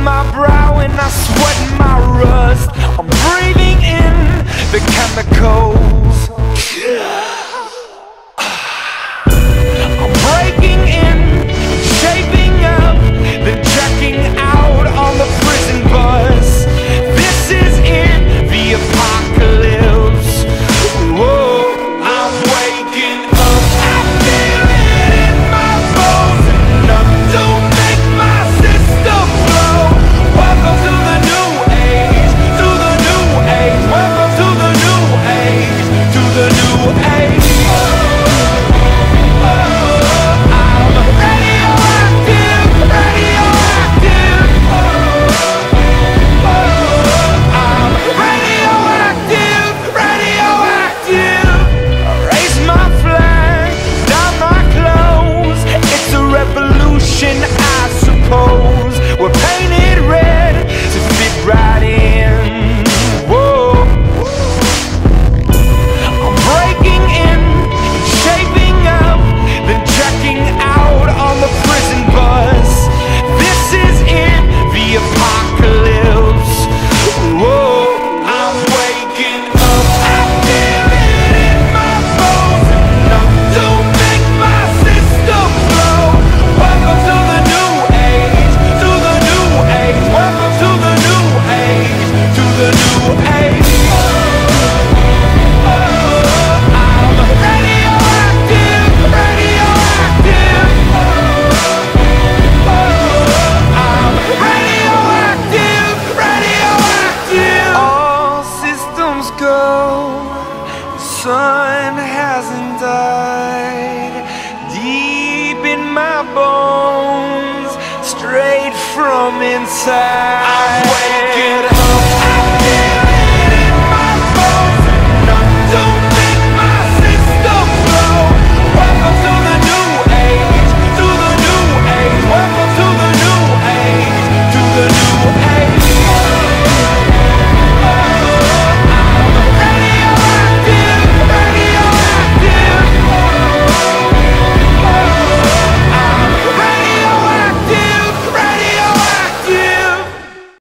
my brow and I sweat my rust. I'm breathing in the chemicals. I'm breaking in, shaping up, then checking out on the prison bus. This is it, the apocalypse. Whoa, I'm waking up. I feel it in my bones, enough to make my system blow. Welcome to the new age, to the new age. Welcome to the new age, to the new age. I suppose we're painted red to fit right in. Whoa, I'm breaking in, shaping up, then checking out on the prison bus. This is it, the apocalypse. Whoa, I'm waking up. I feel it in my bones, enough to make my system blow. Welcome to the new age, to the new age. Welcome to the new age, to the new age. I'm radioactive, radioactive. I'm radioactive, radioactive. All systems go, the sun hasn't died. Deep in my bones, straight from inside. I'm waking